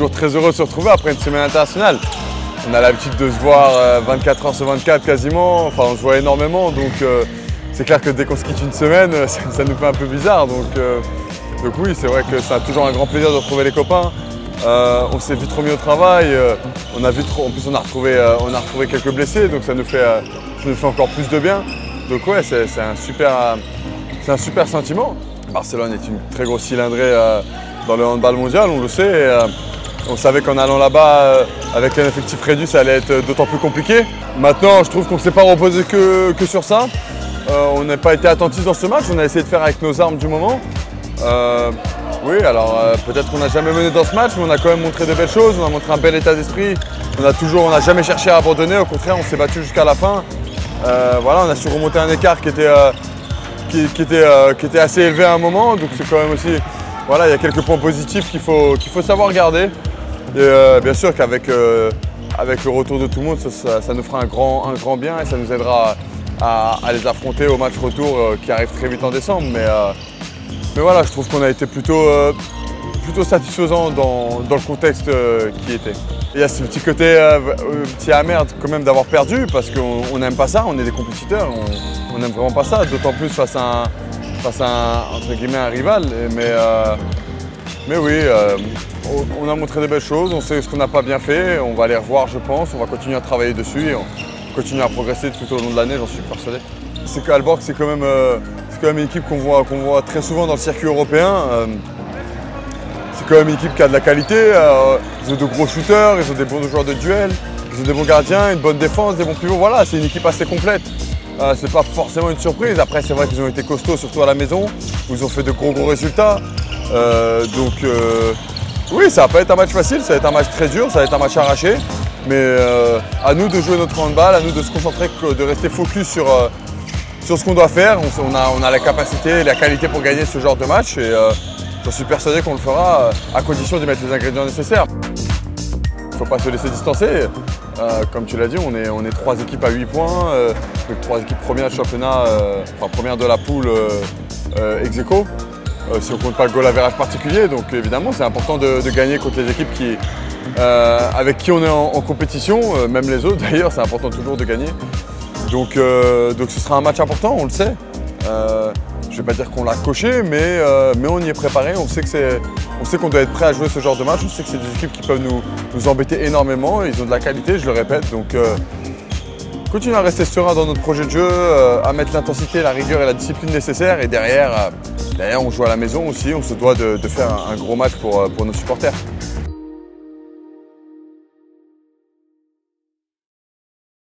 toujours très heureux de se retrouver après une semaine internationale. On a l'habitude de se voir 24 heures sur 24 quasiment, enfin on se voit énormément, donc c'est clair que dès qu'on se quitte une semaine, ça nous fait un peu bizarre. Donc oui, c'est vrai que c'est toujours un grand plaisir de retrouver les copains. On s'est vite remis au travail, en plus on a retrouvé quelques blessés, donc ça nous fait encore plus de bien. Donc ouais, c'est un super sentiment. Barcelone est une très grosse cylindrée dans le handball mondial, on le sait. Et, on savait qu'en allant là-bas, avec un effectif réduit, ça allait être d'autant plus compliqué. Maintenant, je trouve qu'on ne s'est pas reposé que sur ça. On n'a pas été attentifs dans ce match, on a essayé de faire avec nos armes du moment. Oui, alors peut-être qu'on n'a jamais mené dans ce match, mais on a quand même montré de belles choses, on a montré un bel état d'esprit. On n'a jamais cherché à abandonner, au contraire, on s'est battu jusqu'à la fin. Voilà, on a su remonter un écart qui était assez élevé à un moment, donc c'est quand même aussi, voilà, il y a quelques points positifs qu'il faut savoir garder. Et bien sûr qu'avec le retour de tout le monde, ça nous fera un grand bien et ça nous aidera à les affronter au match retour qui arrive très vite en décembre. Mais voilà, je trouve qu'on a été plutôt satisfaisant dans le contexte qui était. Il y a ce petit côté petit amer quand même d'avoir perdu parce qu'on n'aime pas ça, on est des compétiteurs, on n'aime vraiment pas ça, d'autant plus face à entre guillemets, un rival. Mais oui, on a montré de belles choses, on sait ce qu'on n'a pas bien fait, on va les revoir je pense, on va continuer à travailler dessus et on continue à progresser tout au long de l'année, j'en suis persuadé. C'est qu'Aalborg, c'est quand même une équipe qu'on voit très souvent dans le circuit européen. C'est quand même une équipe qui a de la qualité, ils ont de gros shooters, ils ont des bons joueurs de duel, ils ont des bons gardiens, une bonne défense, des bons pivots, voilà, c'est une équipe assez complète. C'est pas forcément une surprise, après c'est vrai qu'ils ont été costauds, surtout à la maison, où ils ont fait de gros résultats. Oui, ça va pas être un match facile, ça va être un match très dur, ça va être un match arraché. Mais à nous de jouer notre handball, à nous de se concentrer, de rester focus sur ce qu'on doit faire. On a la capacité et la qualité pour gagner ce genre de match et j'en suis persuadé qu'on le fera à condition d'y mettre les ingrédients nécessaires. Il ne faut pas se laisser distancer. Comme tu l'as dit, on est 3 équipes à 8 points, 3 équipes premières de championnat, enfin premières de la poule ex aequo. Si on ne compte pas le goal average particulier, donc évidemment c'est important de gagner contre les équipes avec qui on est en compétition, même les autres d'ailleurs, c'est important toujours de gagner. Donc ce sera un match important, on le sait. Je ne vais pas dire qu'on l'a coché, mais on y est préparé, on sait qu'on doit être prêt à jouer ce genre de match, on sait que c'est des équipes qui peuvent nous embêter énormément, ils ont de la qualité, je le répète, donc continuez à rester serein dans notre projet de jeu, à mettre l'intensité, la rigueur et la discipline nécessaires et derrière on joue à la maison aussi, on se doit de faire un gros match pour nos supporters.